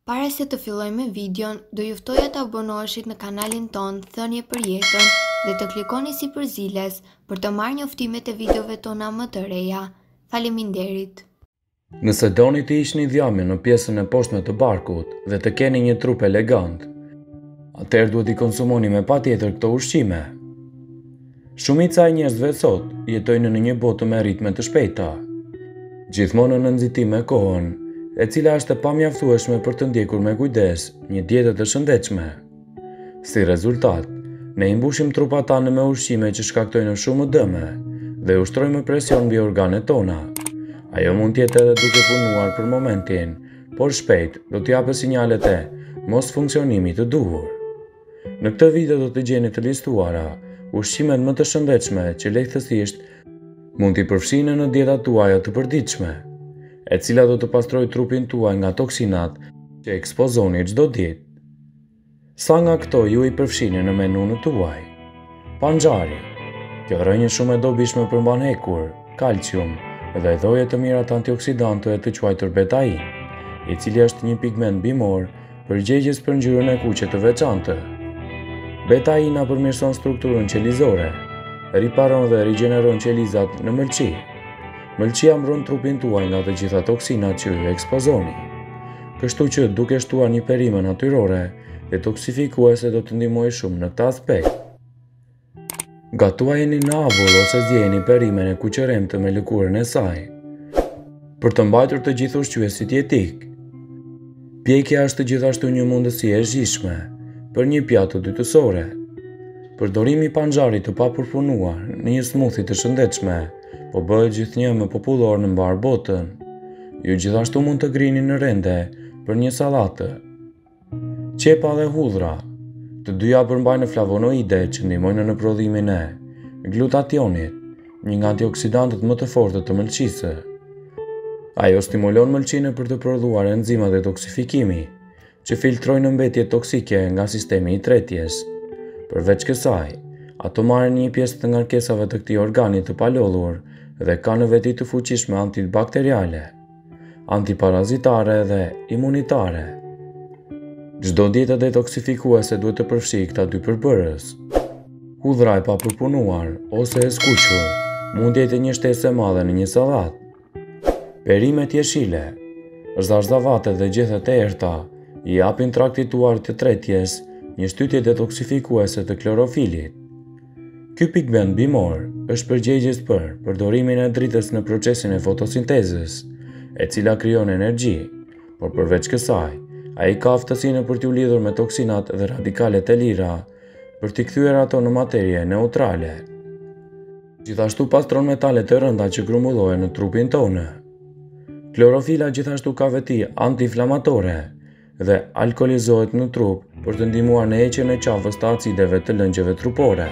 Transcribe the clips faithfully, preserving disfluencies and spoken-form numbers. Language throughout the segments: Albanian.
Para se të fillojmë videon, do ju ftoja të abonoheshit në kanalin ton Thënie për Jetën dhe të klikoni si përziles për të marrë njoftimet e videove tona më të reja. Faleminderit. Nëse doni të ishni dhjame në pjesën e poshtme të barkut dhe të keni një trup elegant, atëherë duhet i konsumoni me patjetër këto ushqime. Shumica e njerëzve sot jetojnë në një botë me ritme të shpejta, gjithmonë në nxitim me kohën, e cila është e pamjaftueshme për të ndjekur me kujdes një dietë të shëndetshme. Si rezultat, ne i mbushim trupat tanë me ushqime që shkaktojnë shumë dëme dhe ushtrojmë presion mbi organet tona. Ajo mund të jetë edhe duke punuar për momentin, por shpejt do të japë sinjalet e mos funksionimit të duhur. Në këtë video do të gjeni të listuara ushqimet më të shëndetshme që lehtësisht mund t'i përfshijnë në dietat tuaja të përditshme, e cila do të pastroj trupin tuaj nga toksinat që ekspozoni çdo ditë. Sa nga këto ju i përfshini në menun tuaj? Panxari. Kjo rrënjë shumë e dobishme përmban hekur, kalcium dhe dhoje të mira të antioksidantë të quajtur betain, i cili është një pigment bimor përgjegjës për ngjyrën e kuqe të veçantë. Betaina përmirëson strukturën qelizore, riparon dhe rigjeneron qelizat në mëlçi. Mëlçia mbron trupin tuaj nga të gjitha toksinat që ju ekspozoni. Kështu që duke shtuar një perime natyrore, detoksifikuese do të ndihmojë shumë në këtë aspekt. Gatuajeni në avull ose zgjeni perimen e kuqëremtë me lëkurën e saj, për të mbajtur të gjithë ushqyesit jetik. Pjekja është gjithashtu një mundësi e shijshme për një pjatë dytësore. Përdorimi i panxarit të papërpunuar në një smoothie të shëndetshme po bëhet gjithnjë më popullor në mbar botën. Ju gjithashtu mund të grini në rende për një sallatë. Qepa dhe hudhra, të dyja përmbajnë flavonoide që ndihmojnë në prodhimin e glutationit, një nga antioksidantët më të fortë të mëlçisë. Ajo stimulon mëlçinë për të prodhuar enzimat detoksifikimi, që filtrojnë mbetjet toksike nga sistemi i tretjes. Përveç kësaj, ato marrin një pjesë të ngarkesave të këtij organi të palodhur dhe kanë veti të fuqishme antibakteriale, antiparazitare dhe imunitare. Çdo dietë detoksifikuese duhet të përfshijë këta dy përbërës. Hudhra e papërpunuar ose e skuqur mund të jetë një shtesë e madhe në një sallatë. Perimet jeshile, zarzavate dhe gjethet e errta i japin traktit tuaj të tretjes një shtytje detoksifikuese të klorofilit. Ky pigment bimor është përgjegjës për përdorimin e dritës në procesin e fotosintezës, e cila krijon energji, por përveç kësaj, ai ka aftësinë për t'u lidhur me toksinat dhe radikalet e lira, për t'i kthyer ato në materie neutrale. Gjithashtu pastron metalet e rënda që grumbullohen në trupin tonë. Klorofila gjithashtu ka veti antiinflamatore dhe alkolizohet në trup për të ndihmuar në heqjen e qafës të acideve të lëngjeve trupore.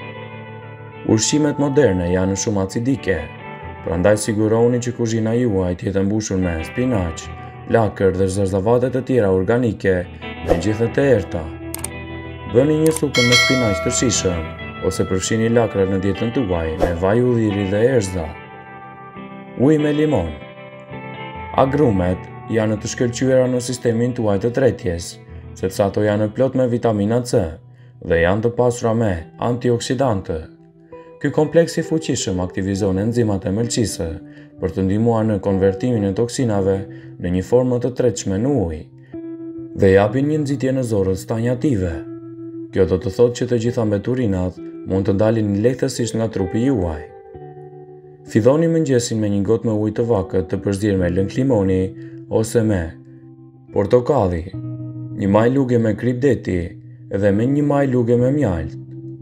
Ushqimet moderne janë shumë acidike, prandaj siguroni që kuzhina juaj të jetë mbushur me spinaq, lakër dhe zarzavate të tjera organike me gjethet e errta. Bëni një supë me spinaq të shishëm ose përfshini lakrat në dietën tuaj me vaj ulliri dhe erza. Ujë me limon. Agrumet janë të shkëlqyera në sistemin tuaj të tretjes, sepse ato janë plot me vitamina C dhe janë të pasura me antioksidantë. Ky kompleks i fuqishëm aktivizon enzimat e mëlçisë për të ndihmuar në konvertimin e toksinave në një formë të tretshme në ujë dhe japin një nxitje në zorët stanjative. Kjo do të thotë që të gjitha mbeturinat mund të dalin lehtësisht nga trupi juaj. Filloni mëngjesin me një gotë me ujë të vakët të përzier me lëng limoni ose me portokalli, një maj luge me kripdeti dhe me një maj luge me mjalt.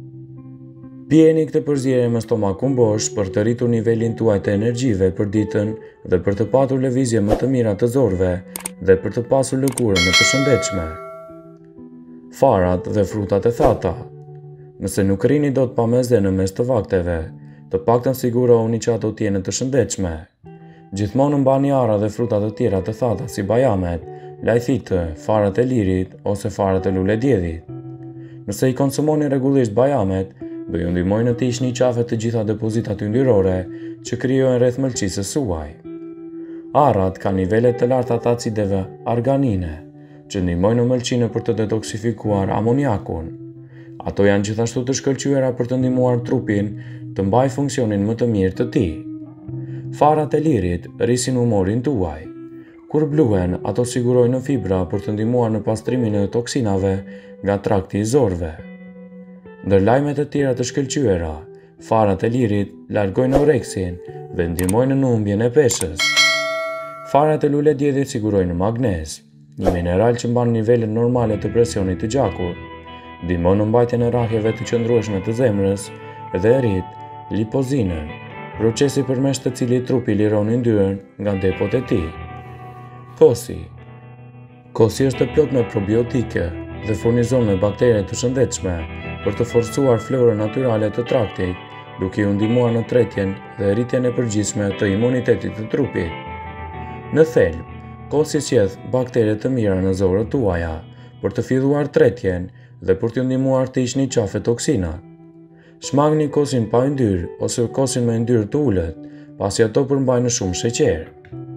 Pijeni këtë përzierje me stomakun bosh për të rritur nivelin tuaj të energjive për ditën dhe për të patur lëvizje më të mira të zorëve dhe për të pasur lëkurën më të shëndetshme. Farat dhe frutat e thata. Nëse nuk rrini dot pa meze në mes të vakteve, të paktën sigurohuni që ato të jenë të shëndetshme. Gjithmonë mbani arra dhe fruta të tjera të thata si bajamet, lajthitë, farat e lirit ose farat e luledjedhit. Nëse i konsumoni rregullisht bajamet, do ju ndihmojnë të hiqni qafe të gjitha depozitat yndyrore që krijohen rreth mëlçisë suaj. Arrat kanë nivele të larta të acideve arganine, që ndihmojnë në mëlçinë për të detoksifikuar amoniakun. Ato janë gjithashtu të shkëlqyera për të ndihmuar trupin të mbajë funksionin më të mirë të tij. Farat e lirit rrisin humorin tuaj. Kur bluhen, ato sigurojnë fibra për të ndihmuar në pastrimin e toksinave nga trakti i zorëve. Ndër lajmet e tjera të shkëlqyera, farat e lirit largojnë oreksin dhe ndihmojnë në humbjen e peshës. Farat e lule djedhit sigurojnë magnez, një mineral që mban nivelet normale të presionit të gjakut, ndihmon në mbajtjen e rrahjeve të qëndrueshme të zemrës dhe rrit lipozinën, procesi përmes të cilit trupi liron yndyrën nga depot e tij. Kosi. Kosi është plot me probiotike dhe furnizon me baktere të shëndetshme për të forcuar florën natyrale të traktit, duke u ndihmuar në tretjen dhe rritjen e përgjithshme të imunitetit të trupit. Në thelb, kosi sjell baktere të mira në zorët tuaja për të filluar tretjen dhe për t'ju ndihmuar të hiqni qafe toksinat. Shmangni kosin pa yndyrë ose kosin me yndyrë të ulët, pasi ato përmbajnë shumë sheqer.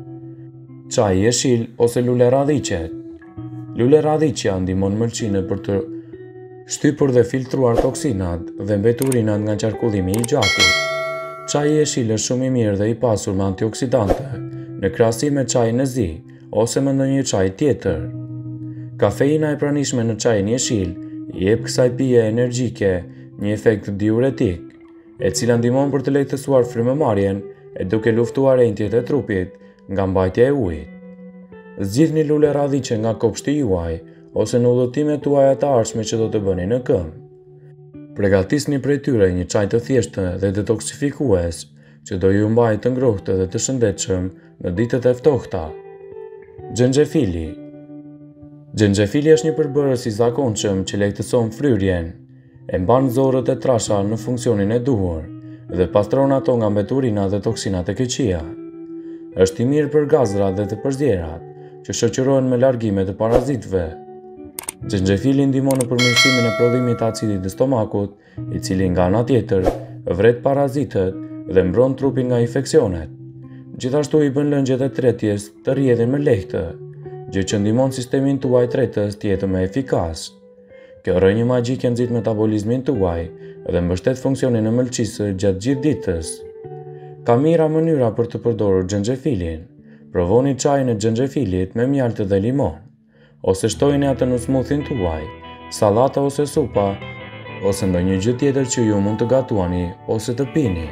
Çaji i jeshil ose lule radhiqet. Lule radhiqja ndihmon mëlçinë për të shtypur dhe filtruar toksinat dhe mbeturinat nga qarkullimi i gjakut. Çaji i jeshil është shumë i mirë dhe i pasur me antioksidante, në krahasim me çajin e zi ose me ndonjë çaj tjetër. Kafeina e pranishme në çajin jeshil i jep kësaj pije energjike një efekt diuretik, e cila ndihmon për të lehtësuar frymëmarrjen e duke luftuar rentjet e trupit nga mbajtja e ujit. Zgjidhni lule radhiqe nga kopshti juaj ose në udhëtimet tuaja të ardhshme që do të bëni në këmbë. Përgatisni prej tyre një çaj të thjeshtë dhe detoksifikues që do ju mbajë të ngrohtë dhe të shëndetshëm në ditët e ftohta. Xhenxhefili. Xhenxhefili është një përbërës i zakonshëm që lehtëson fryrjen, e mban zorët e trasha në funksionin e duhur dhe pastron ato nga mbeturina dhe toksinat e keqija. Është i mirë për gazrat dhe të përzierat, që shoqërohen me largime të parazitëve. Xhenxhefili ndihmon në përmirësimin e prodhimit të acidit të stomakut, i cili nga ana tjetër vret parazitët dhe mbron trupin nga infeksionet. Gjithashtu i bën lëngjet e tretjes të rrjedhin më lehtë, gjë që ndihmon sistemin tuaj tretës të jetë më efikas. Kjo rrënjë magjike nxit metabolizmin tuaj dhe mbështet funksionin e mëlçisë gjatë gjithë ditës. Ka mira mënyra për të përdorur xhenxhefilin. Provoni çajin e xhenxhefilit me mjaltë dhe limon, ose shtojini atë në smuthin tuaj, sallata ose supa, ose ndonjë gjë tjetër që ju mund të gatuani ose të pini.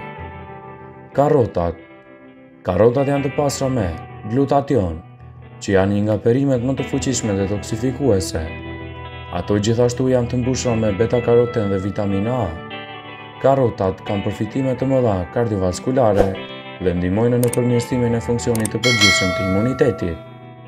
Karrotat. Karrotat janë të pasura me glutation, që janë një nga perimet më të fuqishme detoksifikuese. Ato gjithashtu janë të mbushura me beta-karoten dhe vitamina A. Karrotat kanë përfitime të mëdha kardiovaskulare dhe ndihmojnë në përmirësimin e funksionit të përgjithshëm të imunitetit.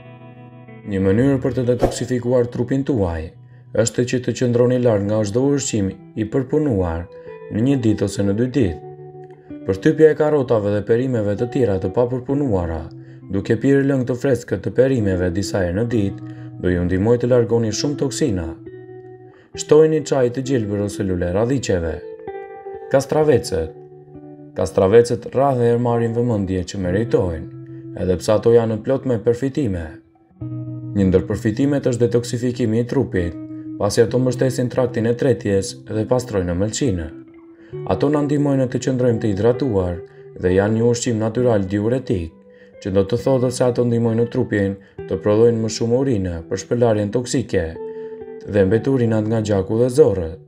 Një mënyrë për të detoksifikuar trupin tuaj është që të qëndroni larg nga çdo ushqim i përpunuar në një ditë ose në dy ditë. Përshtypja e karrotave dhe perimeve të tjera të papërpunuara, duke pirë lëng të freskët të perimeve disa herë në ditë, do ju ndihmojë të largoni shumë toksina. Shtojini çaj të gjelbër ose lule radhiqeve. Kastravecet. Kastravecet rrallëherë marrin vëmendje që meritojnë, edhe pse ato janë plot me përfitime. Një ndër përfitimet është detoksifikimi i trupit, pasi ato mbështesin traktin e tretjes dhe pastrojnë mëlçinë. Ato na ndihmojnë të qëndrojmë të hidratuar dhe janë një ushqim natyral diuretik, që do të thotë se ato ndihmojnë trupin të prodhojnë më shumë urinë për shpërlarjen toksike dhe mbeturinat nga gjaku dhe zorët.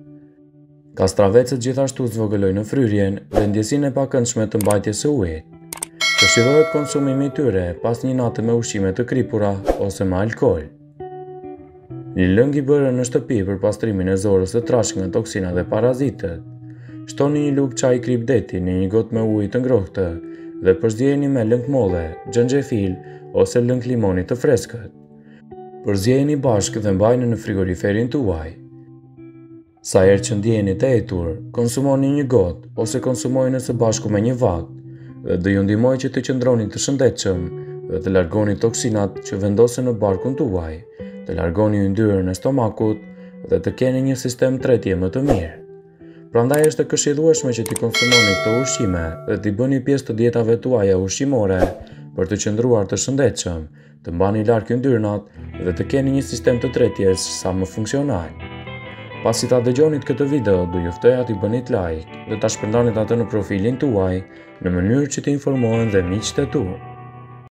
Kastravecet gjithashtu zvogëlojnë fryrjen dhe ndjesinë e pakëndshme të mbajtjes së ujit. Këshillohet konsumimi i tyre pas një nate me ushqime të kripura ose me alkool. Një lëng i bërë në shtëpi për pastrimin e zorës së trashë nga toksina dhe parazitët. Shtoni një lugë çaj kripdeti në një gotë me ujë të ngrohtë dhe përzjeheni me lëng molle, xhenxhefil ose lëng limoni të freskët. Përzjeheni bashkë dhe mbajini në frigoriferin tuaj. Sa herë që ndjeheni të etur, konsumoni një gotë ose konsumojeni së bashku me një vakt dhe do ju ndihmojë që të qëndroni të shëndetshëm dhe të largoni toksinat që vendosen në barkun tuaj, të largoni yndyrën e stomakut dhe të keni një sistem tretje më të mirë. Prandaj është e këshillueshme që t'i konsumoni këto ushqime dhe t'i bëni pjesë të dietave tuaja ushqimore për të qëndruar të shëndetshëm, të mbani larg yndyrnat dhe të keni një sistem të tretjes sa më funksional. Pasi ta dëgjonit këtë video, do ju ftoj t'i bënit like dhe ta shpërndanit atë në profilin tuaj në mënyrë që të informohen dhe miqtë e tu.